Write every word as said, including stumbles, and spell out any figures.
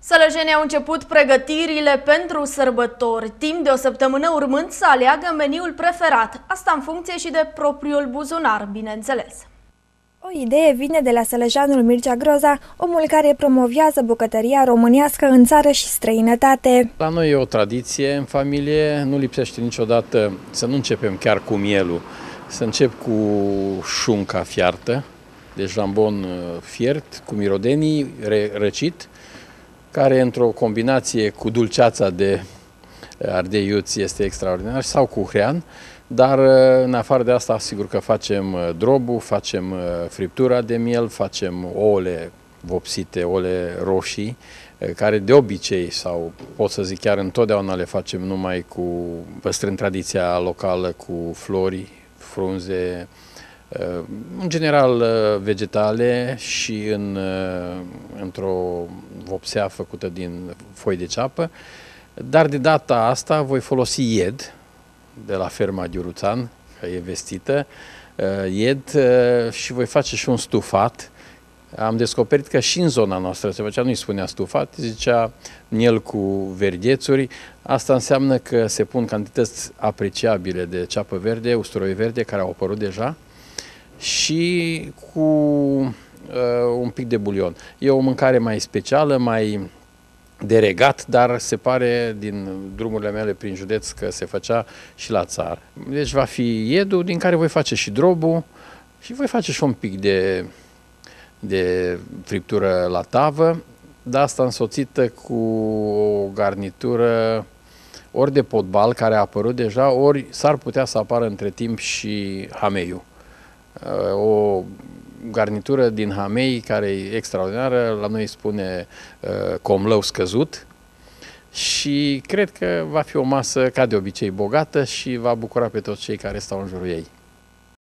Sălăjenii au început pregătirile pentru sărbători, timp de o săptămână urmând să aleagă meniul preferat, asta în funcție și de propriul buzunar, bineînțeles. O idee vine de la sălăjanul Mircea Groza, omul care promovează bucătăria românească în țară și străinătate. La noi e o tradiție în familie, nu lipsește niciodată să nu începem chiar cu mielul, să încep cu șunca fiartă, deci jambon fiert cu mirodenii răcit, care într-o combinație cu dulceața de ardei iuți este extraordinar, sau cu hrean, dar în afară de asta, sigur că facem drobu, facem friptura de miel, facem ouăle vopsite, ouăle roșii, care de obicei, sau pot să zic chiar întotdeauna le facem numai cu, păstrând tradiția locală, cu flori, frunze, în general vegetale și în, într-o vopsea făcută din foi de ceapă, dar de data asta voi folosi ied de la ferma Ghiuruțan, că e vestită, ied, și voi face și un stufat. Am descoperit că și în zona noastră se făcea, nu-i spunea stufat, zicea miel cu verdiețuri. Asta înseamnă că se pun cantități apreciabile de ceapă verde, usturoi verde, care au apărut deja, și cu uh, un pic de bulion. E o mâncare mai specială, mai de regat, dar se pare din drumurile mele prin județ că se făcea și la țară. Deci va fi iedul, din care voi face și drobu și voi face și un pic de, de friptură la tavă, dar asta însoțită cu o garnitură ori de potbal, care a apărut deja, ori s-ar putea să apară între timp și hameiul. O garnitură din hamei care e extraordinară, la noi spune uh, comlău scăzut, și cred că va fi o masă ca de obicei bogată și va bucura pe toți cei care stau în jurul ei.